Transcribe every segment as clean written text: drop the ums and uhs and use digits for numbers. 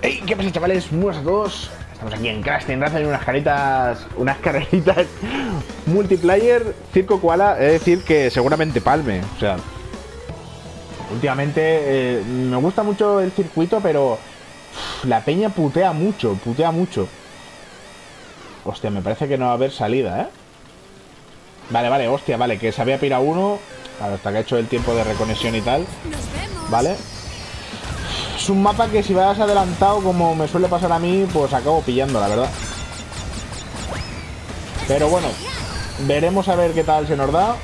Hey, ¿qué pasa, chavales? Muy buenas a todos. Estamos aquí en Crash Team Racing, unas carreritas multiplayer Circo Koala. Es decir, que seguramente palme. O sea, últimamente me gusta mucho el circuito, pero la peña putea mucho, Hostia, me parece que no va a haber salida, ¿eh? Vale, hostia, vale, que se había pirado uno. Claro, hasta que ha hecho el tiempo de reconexión y tal. Vale. Es un mapa que si vas adelantado, como me suele pasar a mí, pues acabo pillando, la verdad. Pero bueno, veremos a ver qué tal se nos da.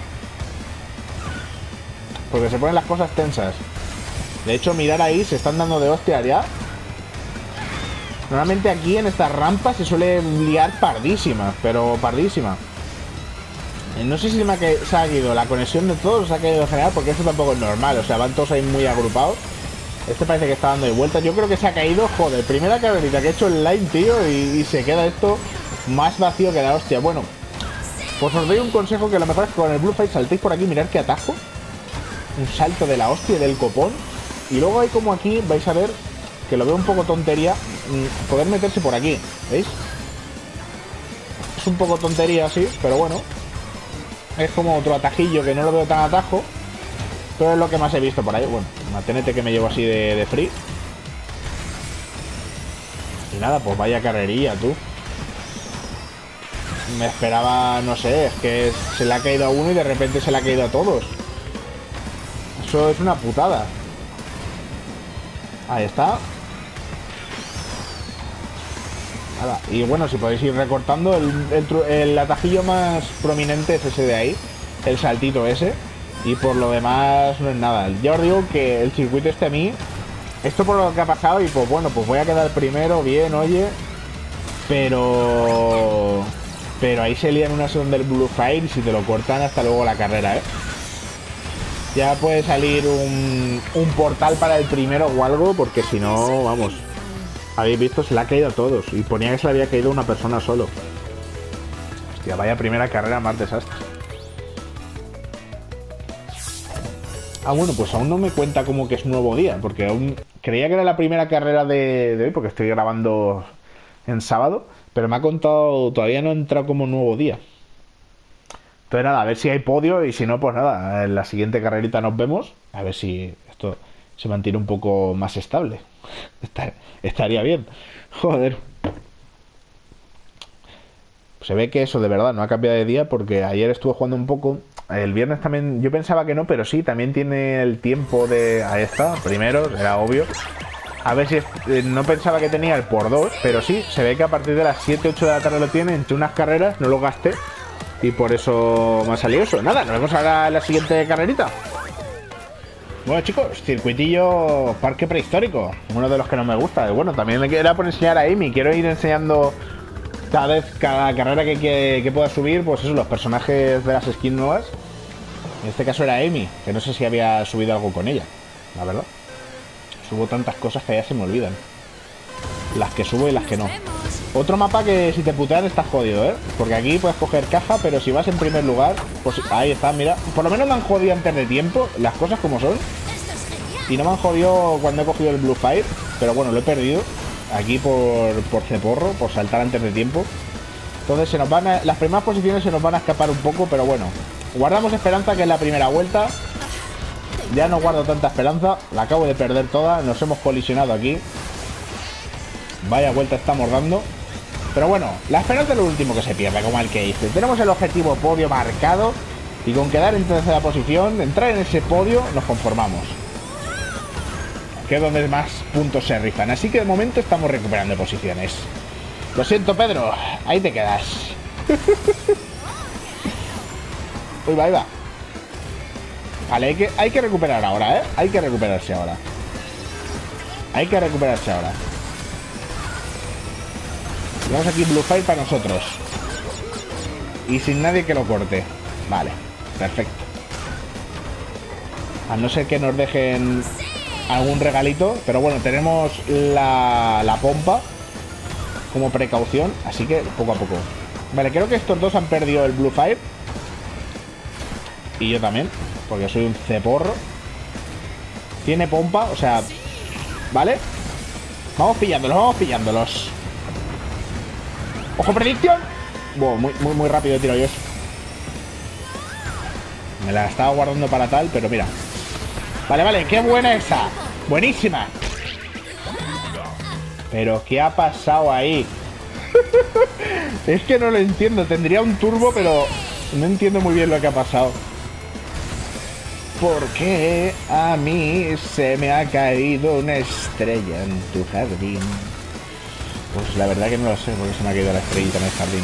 Porque se ponen las cosas tensas. De hecho, mirar ahí, se están dando de hostias ya. Normalmente aquí en estas rampas se suele liar pardísima, pero pardísima. No sé si se ha ido la conexión de todos o se ha caído en general, porque eso tampoco es normal. O sea, van todos ahí muy agrupados. Este parece que está dando de vueltas. Yo creo que se ha caído, joder, primera carrerita que he hecho en line, tío, y se queda esto más vacío que la hostia. Bueno, pues os doy un consejo, que a lo mejor es que con el Blue Fight saltéis por aquí, mirad que atajo. Un salto de la hostia, del copón. Y luego hay como aquí, vais a ver, que lo veo un poco tontería, poder meterse por aquí, ¿veis? Es un poco tontería, sí, pero bueno. Es como otro atajillo que no lo veo tan atajo, pero es lo que más he visto por ahí. Bueno, manténete que me llevo así de free. Y nada, pues vaya carrería, tú. Me esperaba, no sé, es que se le ha caído a uno y de repente se le ha caído a todos. Eso es una putada. Ahí está. Nada. Y bueno, si podéis ir recortando, el atajillo más prominente es ese de ahí, el saltito ese. Y por lo demás no es nada. Ya os digo que el circuito este a mí, esto por lo que ha pasado, y pues bueno, pues voy a quedar primero, bien, oye. Pero ahí se lían una segunda del Blue Fire y si te lo cortan hasta luego la carrera, ¿eh? Ya puede salir un portal para el primero o algo, porque si no, vamos. Habéis visto, se le ha caído a todos. Y ponía que se le había caído una persona solo. Hostia, vaya primera carrera más desastre. Ah, bueno, pues aún no me cuenta como que es nuevo día, porque aún creía que era la primera carrera de hoy, porque estoy grabando en sábado, pero me ha contado, todavía no ha entrado como nuevo día. Entonces nada, a ver si hay podio, y si no, pues nada, en la siguiente carrerita nos vemos, a ver si esto se mantiene un poco más estable. Estaría bien. Joder. Se ve que eso de verdad no ha cambiado de día, porque ayer estuve jugando un poco. El viernes también, yo pensaba que no, pero sí, también tiene el tiempo de... Ahí está, primero, era obvio. A ver si... no pensaba que tenía el por 2, pero sí, se ve que a partir de las 7, 8 de la tarde lo tiene, entre unas carreras, no lo gasté. Y por eso me ha salido eso. Nada, nos vemos ahora en la siguiente carrerita. Bueno, chicos, circuitillo parque prehistórico, uno de los que no me gusta. Y bueno, también era por enseñar a Amy, quiero ir enseñando... Cada carrera que pueda subir, pues eso, los personajes de las skins nuevas. En este caso era Amy, que no sé si había subido algo con ella, la verdad. Subo tantas cosas que ya se me olvidan. Las que subo y las que no. Otro mapa que si te putean estás jodido, ¿eh? Porque aquí puedes coger caja, pero si vas en primer lugar, pues ahí está, mira. Por lo menos me han jodido antes de tiempo, las cosas como son. Y no me han jodido cuando he cogido el Blue Fire, pero bueno, lo he perdido. Aquí por ceporro, por saltar antes de tiempo. Entonces se nos van las primeras posiciones se nos van a escapar un poco, pero bueno. Guardamos esperanza, que es la primera vuelta. Ya no guardo tanta esperanza. La acabo de perder toda. Nos hemos colisionado aquí. Vaya vuelta estamos dando. Pero bueno, la esperanza es lo último que se pierde, como el que hice. Tenemos el objetivo podio marcado. Y con quedar en tercera posición, entrar en ese podio, nos conformamos. Que es donde más puntos se rifan. Así que de momento estamos recuperando posiciones. Lo siento, Pedro, ahí te quedas. Uy, va, ahí va. Vale, hay que recuperar ahora, ¿eh? Hay que recuperarse ahora. Hay que recuperarse ahora. Tenemos aquí Blue Fire para nosotros. Y sin nadie que lo corte. Vale, perfecto. A no ser que nos dejen algún regalito, pero bueno, tenemos la pompa como precaución, así que poco a poco. Vale, creo que estos dos han perdido el Blue Fire. Y yo también, porque soy un ceporro. Tiene pompa, o sea... ¿Vale? Vamos pillándolos, vamos pillándolos. ¡Ojo, predicción! Wow, muy rápido tiro yo eso. Me la estaba guardando para tal, pero mira. Vale, qué buena esa. Buenísima. Pero ¿qué ha pasado ahí? Es que no lo entiendo. Tendría un turbo, pero no entiendo muy bien lo que ha pasado. ¿Por qué a mí se me ha caído una estrella en tu jardín? Pues la verdad que no lo sé por qué se me ha caído la estrellita en el jardín.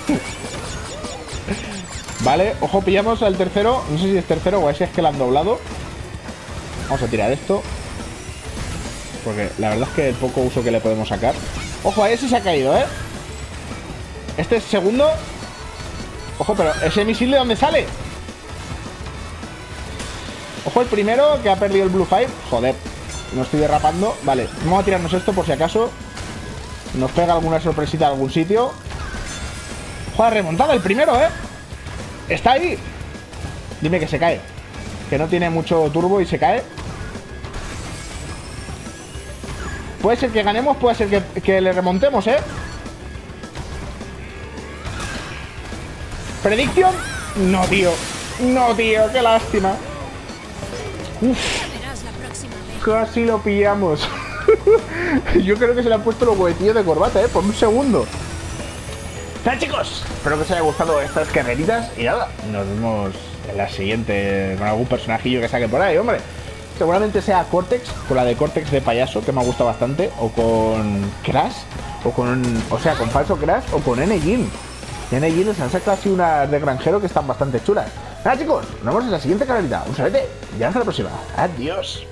Vale, ojo, pillamos al tercero. No sé si es tercero o si es que lo han doblado. Vamos a tirar esto, porque la verdad es que el poco uso que le podemos sacar. Ojo, a ese se ha caído, ¿eh? Este es segundo. Ojo, pero ¿ese misil de dónde sale? Ojo, el primero que ha perdido el Blue Fire. Joder, no estoy derrapando. Vale, vamos a tirarnos esto por si acaso nos pega alguna sorpresita en algún sitio. Joder, remontada el primero, ¿eh? Está ahí. Dime que se cae. Que no tiene mucho turbo y se cae. Puede ser que ganemos, puede ser que le remontemos, ¿eh? ¿Predicción? No, tío. No, tío, qué lástima. Uf. Casi lo pillamos. Yo creo que se le han puesto los huevetillos de corbata, por un segundo. Nada, chicos, espero que os haya gustado estas carreritas. Y nada, nos vemos en la siguiente con algún personajillo que saque por ahí, hombre. Seguramente sea Cortex, con la de Cortex de payaso, que me ha gustado bastante. O con Crash, con falso Crash, o con N-Gin. N-Gin se han sacado así unas de granjero que están bastante chulas. Nada, chicos, nos vemos en la siguiente carrerita. Un salute y hasta la próxima. Adiós.